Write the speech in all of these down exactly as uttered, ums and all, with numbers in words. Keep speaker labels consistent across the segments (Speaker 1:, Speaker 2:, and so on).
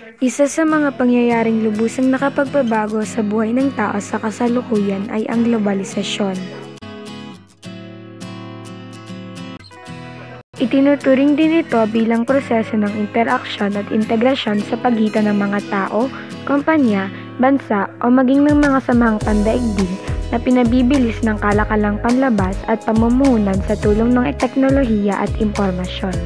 Speaker 1: Isa sa mga pangyayaring lubusang nakapagpabago sa buhay ng tao sa kasalukuyan ay ang globalisasyon. Itinuturing din ito bilang proseso ng interaksyon at integrasyon sa pagitan ng mga tao, kumpanya, bansa o maging ng mga samahang pandaigdig na pinabibilis ng kalakalang panlabas at pamumuhunan sa tulong ng teknolohiya at impormasyon.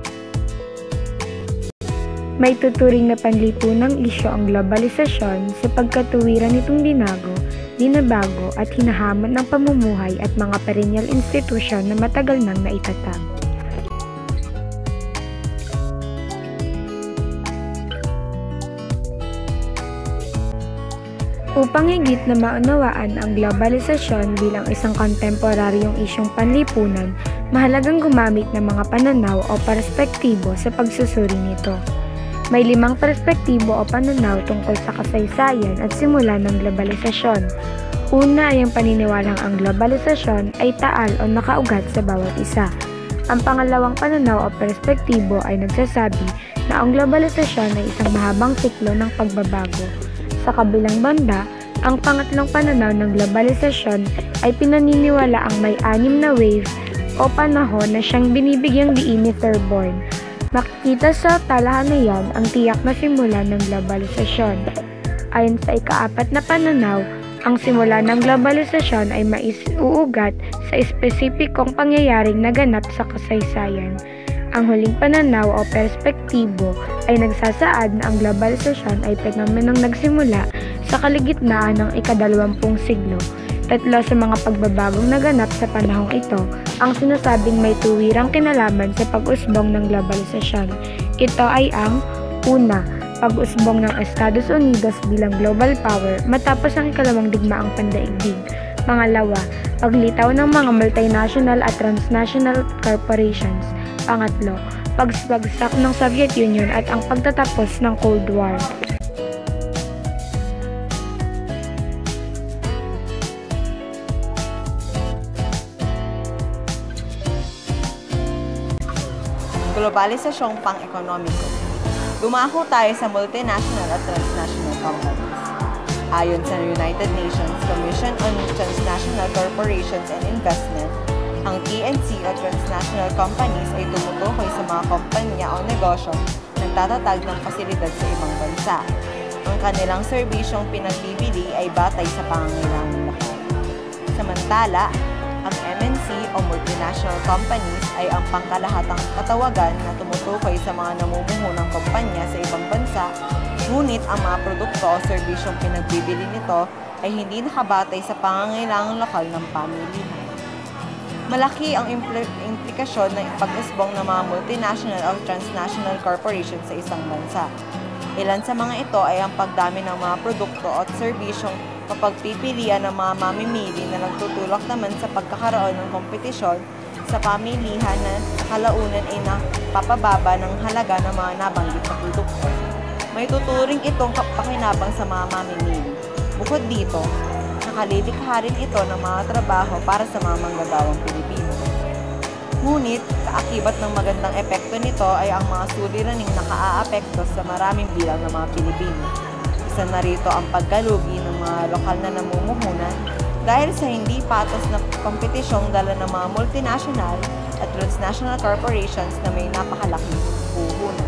Speaker 1: May tuturing na panlipunang isyu ang globalisasyon sa pagkatuwiran nitong binago, binabago at hinahamon ng pamumuhay at mga perennial institusyon na matagal nang naitatag. Upang higit na maunawaan ang globalisasyon bilang isang kontemporaryong isyong panlipunan, mahalagang gumamit ng mga pananaw o perspektibo sa pagsusuri nito. May limang perspektibo o pananaw tungkol sa kasaysayan at simula ng globalisasyon. Una ay ang paniniwalang ang globalisasyon ay taal o nakaugat sa bawat isa. Ang pangalawang pananaw o perspektibo ay nagsasabi na ang globalisasyon ay isang mahabang siklo ng pagbabago. Sa kabilang banda, ang pangatlong pananaw ng globalisasyon ay pinaniniwala ang may anim na wave o panahon na siyang binibigyang diin ni Thorborn. Makikita sa talahan na yan ang tiyak na simula ng globalisasyon. Ayon sa ikaapat na pananaw, ang simula ng globalisasyon ay maiuugat sa espesipikong pangyayaring naganap sa kasaysayan. Ang huling pananaw o perspektibo ay nagsasaad na ang globalisasyon ay fenomenong nagsimula sa kaligitnaan ng ikadalawampung siglo. Tatlo sa mga pagbabagong naganap sa panahong ito ang sinasabing may tuwirang kinalaman sa pag-usbong ng globalisasyon. Ito ay ang una, pag-usbong ng Estados Unidos bilang global power matapos ang ikalawang digmaang pandaigdig. Pangalawa, paglitaw ng mga multinational at transnational corporations. Pangatlo, pagbagsak ng Soviet Union at ang pagtatapos ng Cold War.
Speaker 2: Globalisasyong pang-ekonomiko. Dumako tayo sa multinational at transnational companies. Ayon sa United Nations Commission on Transnational Corporations and Investment, ang T N C o transnational companies ay tumutukoy sa mga kumpanya o negosyo na nagtatatag ng pasilidad sa ibang bansa. Ang kanilang serbisyong pinagbibili ay batay sa pangangailangan lokal. Samantala, ang M N C o multinational companies ay ang pangkalahatang katawagan na tumutukoy sa mga namumuhunang kumpanya sa ibang bansa, ngunit ang mga produkto o serbisyong pinagbibili nito ay hindi nakabatay sa pangangailangan lokal ng pamilihan. Malaki ang impl- implikasyon ng pag-usbong ng mga multinational o transnational corporations sa isang bansa. Ilan sa mga ito ay ang pagdami ng mga produkto at serbisyong mapagpipilian ng mga mamimili na nagtutulak naman sa pagkakaroon ng kompetisyon sa pamilihan na kalaunan ay napapababa ng halaga ng mga nabanggit na produkto. May tuturing itong kapakinabang sa mga mamimili. Bukod dito, nakalilikha rin ito ng mga trabaho para sa mga manggagawang Pilipino. Ngunit, kaakibat ng magandang epekto nito ay ang mga suliraning nakaaapekto sa maraming bilang ng mga Pilipino. Isa na rito ang pagkalugi ng mga lokal na namumuhunan dahil sa hindi patas na kompetisyong dala ng mga multinational at transnational corporations na may napakalaking puhunan.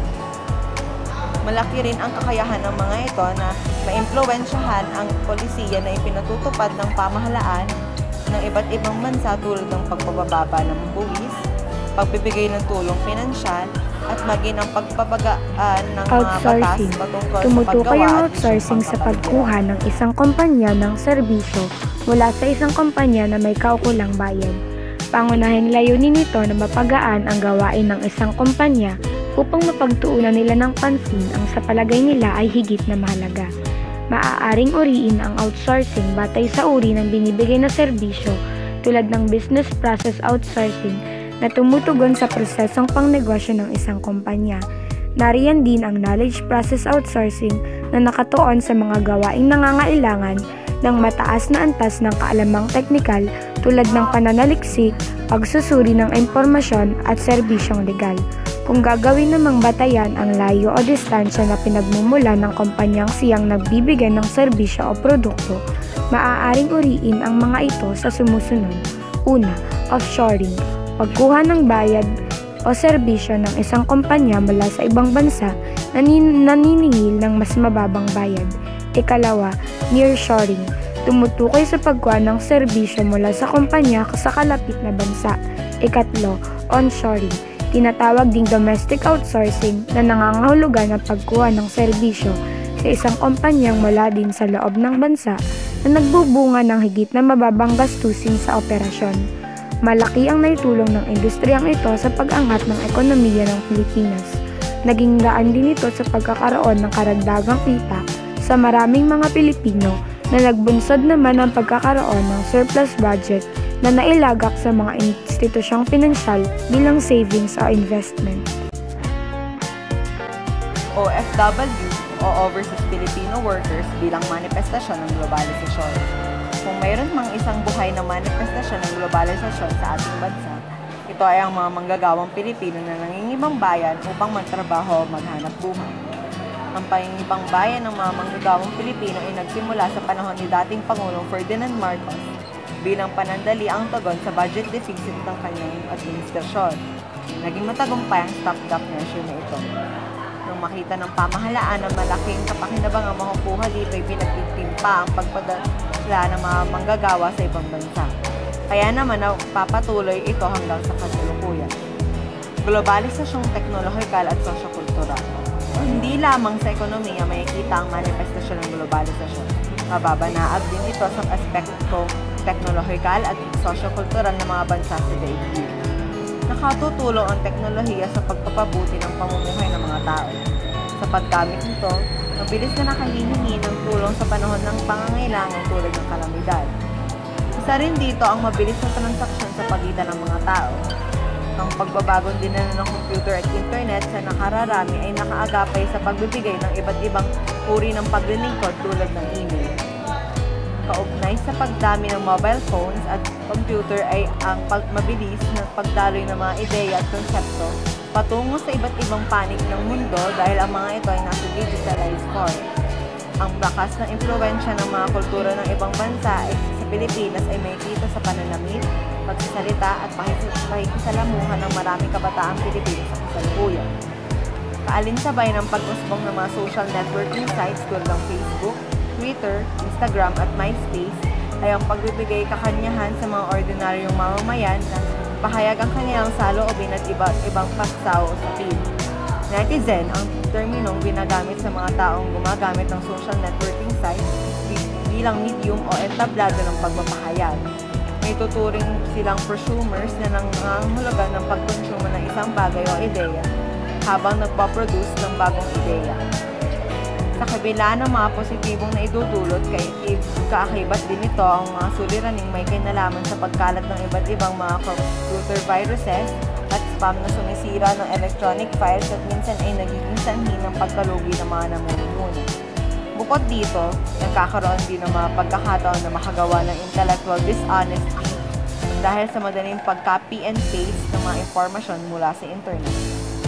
Speaker 2: Malaki rin ang kakayahan ng mga ito na maimpluwensyahan ang polisiya na ipinatutupad ng pamahalaan ng iba't ibang bansa tulad ng pagpapababa ng buwis, pagbibigay ng tulong pinansyal, at maging ang pagpapagaan ng mga batas patungkol sa
Speaker 1: Tumutukoy
Speaker 2: paggawa
Speaker 1: ang
Speaker 2: at
Speaker 1: outsourcing sa pagkuha ng isang kumpanya ng serbisyo mula sa isang kumpanya na may kaukulang bayad. Pangunahing layunin nito na mapagaan ang gawain ng isang kumpanya upang mapagtuunan nila ng pansin ang sa palagay nila ay higit na mahalaga. Maaaring uriin ang outsourcing batay sa uri ng binibigay na serbisyo tulad ng business process outsourcing na tumutugon sa prosesong pangnegosyo ng isang kumpanya. Nariyan din ang knowledge process outsourcing na nakatuon sa mga gawaing nangangailangan ng mataas na antas ng kaalamang teknikal tulad ng pananaliksik, pagsusuri ng impormasyon at serbisyong legal. Kung gagawin namang batayan ang layo o distansya na pinagmumula ng kumpanyang siyang nagbibigay ng serbisyo o produkto, maaaring uriin ang mga ito sa sumusunod. Una, offshoring, pagkuha ng bayad o serbisyo ng isang kumpanya mula sa ibang bansa na naniningil ng mas mababang bayad. Ikalawa, nearshoring, tumutukoy sa pagkuha ng serbisyo mula sa kumpanya sa kalapit na bansa. Ikatlo, onshoring, tinatawag ding domestic outsourcing na nangangahulugan ng pagkuha ng serbisyo sa isang kumpanyang mula din sa loob ng bansa na nagbubunga ng higit na mababang gastusin sa operasyon. Malaki ang naitulong ng industriyang ito sa pag-angat ng ekonomiya ng Pilipinas. Naging daan din ito sa pagkakaroon ng karagdagang kita sa maraming mga Pilipino na nagbunsod naman ng pagkakaroon ng surplus budget na nailagak sa mga institusyong pinansyal bilang savings o investment.
Speaker 2: O F W o Overseas Filipino Workers bilang manifestasyon ng globalisasyon. Kung mayroon mang isang buhay na manifestasyon ng globalisasyon sa ating bansa, ito ay ang mga manggagawang Pilipino na nangingibang bayan upang magtrabaho o maghanap buhay. Ang pangingibang bayan ng mga manggagawang Pilipino ay nagsimula sa panahon ni dating Pangulong Ferdinand Marcos bilang panandali ang tugon sa budget deficit ng kanyang administrasyon. Naging matagumpay ang stopgap measure na ito. Nung makita ng pamahalaan na malaking kapakinabang ang makukuha dito ay pinagtitimpa ang pagpadala ng mga manggagawa sa ibang bansa. Kaya naman napapatuloy ito hanggang sa kasalukuyan. Globalisasyong teknolohikal at sosyo-kultural. Hindi lamang sa ekonomiya makikita ang manifestasyon ng globalisasyon. Mababanaag din ito sa aspekto teknolohikal at sosyo-kultural ng mga bansa sa daigdig. Nakatutulong ang teknolohiya sa pagpapabuti ng pamumuhay ng mga tao. Sa paggamit nito, mabilis na nakahihingi ng tulong sa panahon ng pangangailangan tulad ng kalamidad. Isa rin dito ang mabilis na transaksyon sa pagitan ng mga tao. Ang pagbabagong dinala ng computer at internet sa nakararami ay nakaagapay sa pagbibigay ng iba't ibang uri ng paglilingkod tulad ng email. Kaugnay sa pagdami ng mobile phones at computer ay ang pagmabilis na pagdaloy ng mga ideya at konsepto patungo sa iba't ibang panig ng mundo dahil ang mga ito ay nasa digitalized form. Ang bakas ng impluwensya ng mga kultura ng ibang bansa ay sa Pilipinas ay makikita sa pananamit, pagsasalita at pakikisalamuhan ng maraming kabataang Pilipino sa kasalukuyan. Kaalinsabay ng pag-usbong ng mga social networking sites tulad ng Facebook, Twitter, Instagram at MySpace ay ang pagbibigay kakanyahan sa mga ordinaryong mamamayan na pahayag ang kanilang saloobin at iba't ibang paksaw sa feed. Netizen ang terminong ginagamit sa mga taong gumagamit ng social networking sites bilang medium o entablado ng pagmamahayag. May tuturing silang prosumers na nangangahulugan ng pagkonsumo ng isang bagay o ideya habang nagpaproduce ng bagong ideya. Sa kabila ng mga positibong na idudulot, kay kaakibat din ito ang mga suliraning may kinalaman sa pagkalat ng iba't ibang mga computer viruses at spam na sumisira ng electronic files at minsan ay nagiging sanhi ng pagkalugi ng mga namumuno. Bukod dito, nagkakaroon din ng mga pagkakataon na makagawa ng intellectual dishonesty dahil sa madaling pagcopy and paste ng mga impormasyon mula sa internet.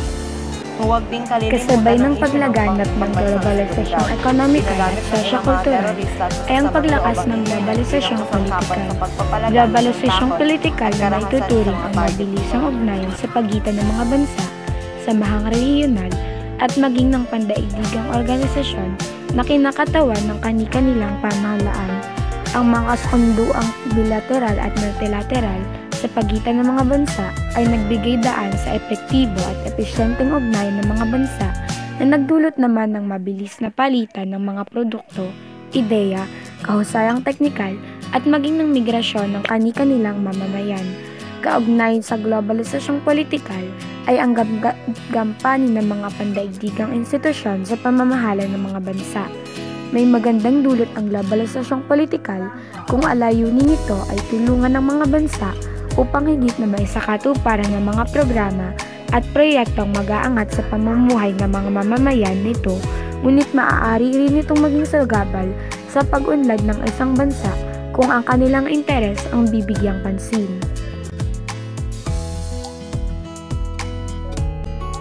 Speaker 2: Huwag din kalilimutan
Speaker 1: Kasabay ng paglaganap ng globalisasyong ekonomikal at sosyo-kultural ay ang paglakas ng globalisasyong politikal. Globalisasyong politikal na maituturing ang mabilisang ugnayan sa pagitan ng mga bansa, samahang rehiyonal at maging ng pandaigdigang organisasyon na kinakatawan ng kani-kanilang pamahalaan. Ang mga sunduang bilateral at multilateral sa pagitan ng mga bansa ay nagbigay daan sa epektibo at episyenteng ugnayan ng mga bansa na nagdulot naman ng mabilis na palitan ng mga produkto, ideya, kahusayang teknikal at maging ng migrasyon ng kani-kanilang mamamayan. Kaugnay sa globalisasyong politikal ay ang gampanin ng mga pandaigdigang institusyon sa pamamahala ng mga bansa. May magandang dulot ang globalisasyong politikal kung alayunin nito ay tulungan ng mga bansa upang higit na maisakatuparan ng mga programa at proyektong mag-aangat sa pamumuhay ng mga mamamayan nito, ngunit maaari rin itong maging sagabal sa pag-unlad ng isang bansa kung ang kanilang interes ang bibigyang pansin.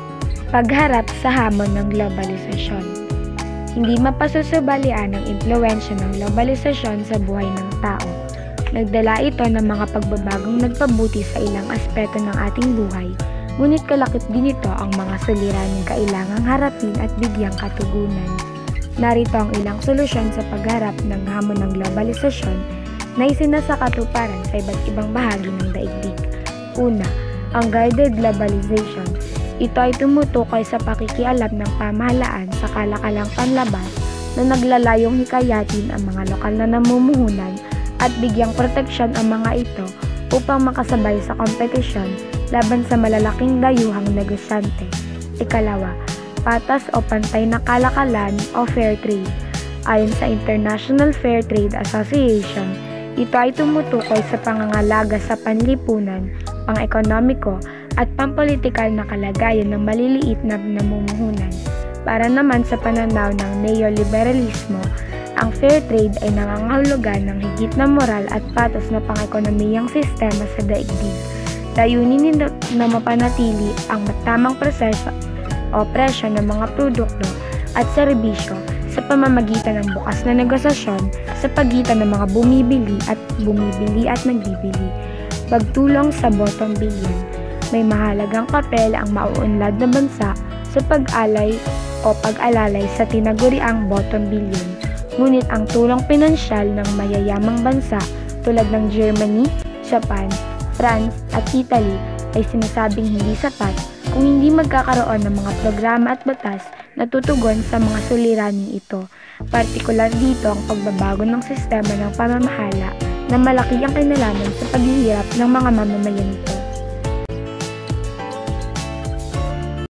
Speaker 1: Pagharap sa hamon ng globalisasyon. Hindi mapasusubalian ang impluwensya ng globalisasyon sa buhay ng tao. Nagdala ito ng mga pagbabagong nagpabuti sa ilang aspeto ng ating buhay, ngunit kalakip din ito ang mga suliraning kailangang harapin at bigyang katugunan. Narito ang ilang solusyon sa pagharap ng hamon ng globalisasyon na isinasakatuparan sa iba't ibang bahagi ng daigdig. Una, ang guided globalization. Ito ay tumutukoy sa pakikialam ng pamahalaan sa kalakalang panlabas na naglalayong hikayatin ang mga lokal na namumuhunan at bigyang proteksyon ang mga ito upang makasabay sa kompetisyon laban sa malalaking dayuhang negosyante. Ikalawa, patas o pantay na kalakalan o fair trade. Ayon sa International Fair Trade Association, ito ay tumutukoy sa pangangalaga sa panlipunan, pang-ekonomiko at pampolitikal na kalagayan ng maliliit na namumuhunan. Para naman sa pananaw ng neoliberalismo, ang fair trade ay nangangahulugan ng higit na moral at patas na pang-ekonomiyang sistema sa daigdig. Layunin nito na mapanatili ang matamang proseso o presyo ng mga produkto at serbisyo sa pamamagitan ng bukas na negosasyon sa pagitan ng mga bumibili at bumibili at nagbibili. Pagtulong sa bottom billion. May mahalagang papel ang mauunlad na bansa sa pag-alay o pag-alalay sa tinaguriang bottom billion. Ngunit ang tulong pinansyal ng mayayamang bansa tulad ng Germany, Japan, France at Italy ay sinasabing hindi sapat kung hindi magkakaroon ng mga programa at batas na tutugon sa mga suliraning ito. Partikular dito ang pagbabago ng sistema ng pamamahala na malaki ang kinalaman sa paghihirap ng mga mamamayan nito.